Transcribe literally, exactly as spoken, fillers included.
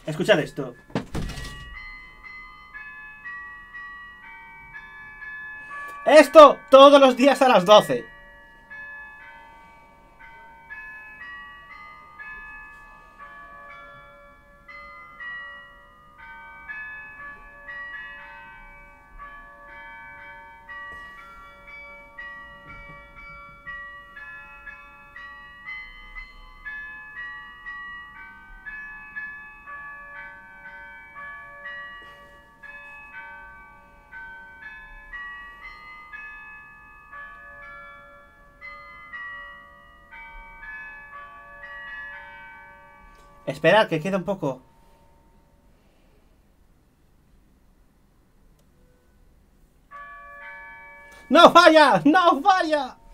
Escuchad esto. Esto todos los días a las doce. Esperad, que queda un poco. ¡No falla! ¡No falla!